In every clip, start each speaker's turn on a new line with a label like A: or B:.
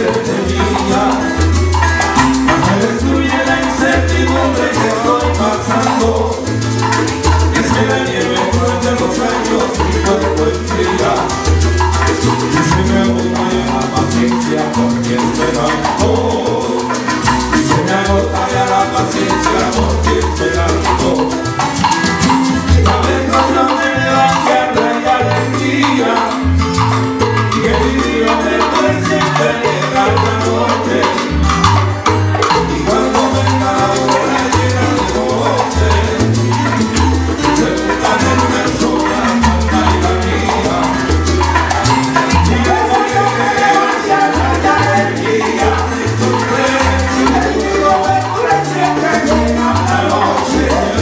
A: hacerte mía. Mas me destruye la incertidumbre que estoy pasando. Es que la nieve durante los años mi cuerpo enfría. Y se me agota ya la paciencia porque esperando. Y se me agota ya la paciencia porque esperando. Sabes razón de la tierra y alegría. Y que el Idilio me puede siempre llegar la noche. Y cuando venga la hora llena de voces, se juntan en una sola banda y la mía. Y que se quede hacia la alegría. Y el Idilio me puede siempre llegar la noche.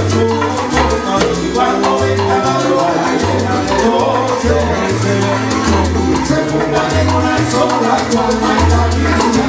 A: Y cuando venga la hora llena de voces, se juntan en una sola banda y la mía.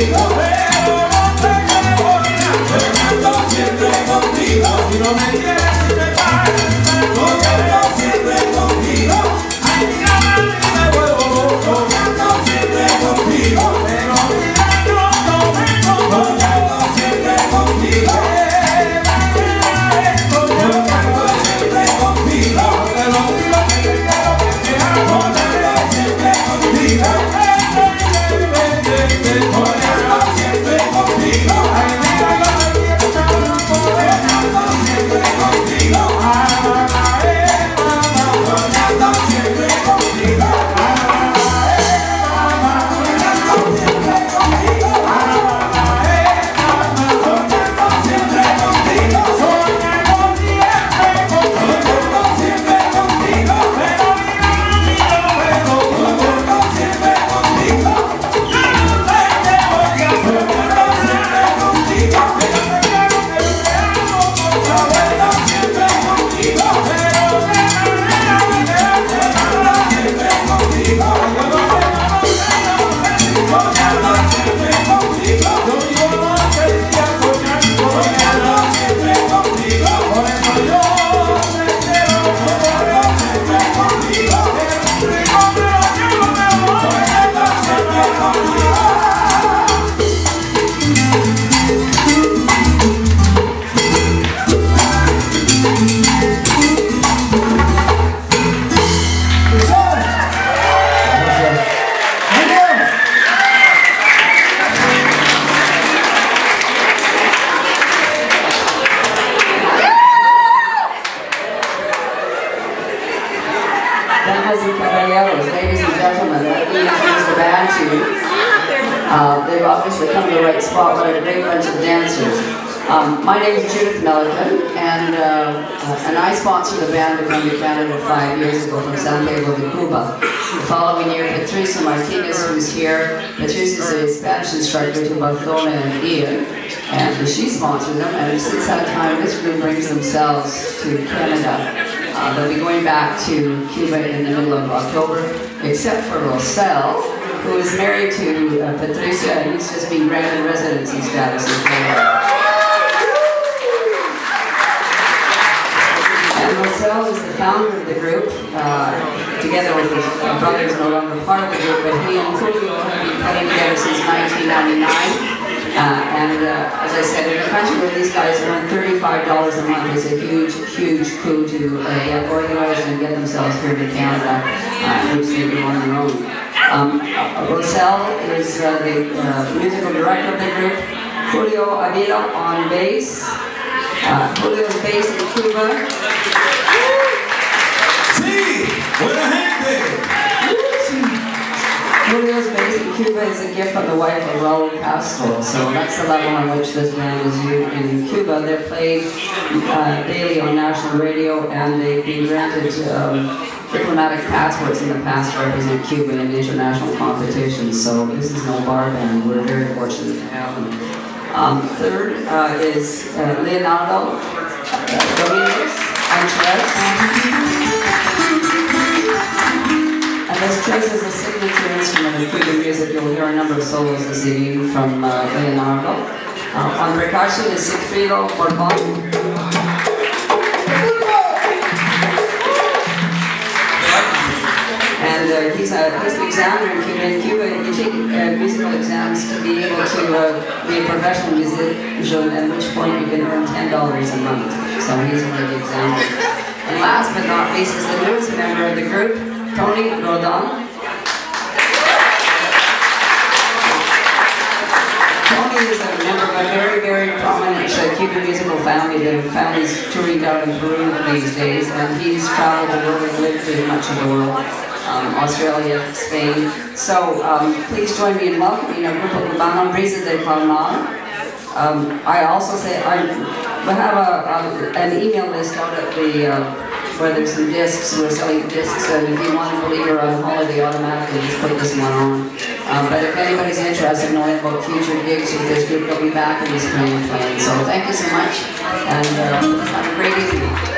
A: contigo, pero no sé qué voy a hacer. Soñando siempre contigo, si no me quieres y me pagas, soñando siempre contigo. Ay, mira, me vuelvo loco, soñando siempre contigo, pero mira, yo no me conozco. Soñando siempre contigo, soñando siempre contigo, te lo digo que te quiero que te amo. Soñando siempre contigo, soñando siempre contigo. Ay, mira, yo te quiero soñando siempre contigo. Soñando siempre contigo.
B: Ladies and gentlemen, let me introduce the band to you. They've obviously come to the right spot, but a great bunch of dancers. My name is Judith Milliken, and I sponsored the band to come to Canada 5 years ago from Santiago de Cuba. The following year, Patricia Martinez, who's here. Patricia is a Spanish instructor to Barcelona and Idyll, and she sponsored them, and since that time, this group brings themselves to Canada. They'll be going back to Cuba in the middle of October, except for Rosell, who is married to Patricia, and he's just been granted residency status in Canada. And Rosell is the founder of the group, together with his brother, who's no longer part of the group, but he and Julio have been playing together since 1999. As I said, in a country where these guys earn $35 a month is a huge, huge coup to get organized and get themselves here to Canada, which they do on their own. Rosell is the musical director of the group. Julio Idyll on bass. Julio is based in Cuba.
A: Sí, buena gente.
B: Julio's base in Cuba is a gift from the wife of Raul Castro, so that's the level on which this band is used in Cuba. They're played daily on national radio, and they've been granted diplomatic passports in the past to represent Cuba in international competitions, so this is no bar band. We're very fortunate to have them. Third is Leonardo Domínguez on tres. This tres is a signature instrument in Cuban music. You'll hear a number of solos this evening from Leonardo. On percussion is Sigfrido Borbon. And he's an examiner in Cuba. You take musical exams to be able to be a professional musician, at which point you can earn $10 a month. So he's one of the examiners. And last but not least is the newest member of the group, Tony Rodon. Tony is a member of a very, very prominent Cuban musical family. The family's touring down in Peru these days, and he's traveled the world and lived in much of the world, Australia, Spain. So please join me in welcoming a group of Brisas del Palmar. I also say we have an email list out at the where there's some discs. We're selling discs, and if you want to believe you're on holiday, automatically just put this one on. But if anybody's interested in knowing about future gigs with this group, they'll be back in the spring playing. So thank you so much, and have a great evening.